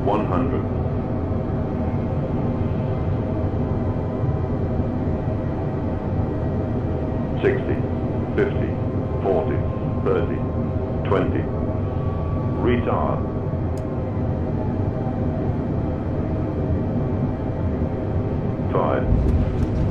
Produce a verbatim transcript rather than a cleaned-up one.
one hundred. sixty, fifty, forty, thirty, twenty. Retard. Five.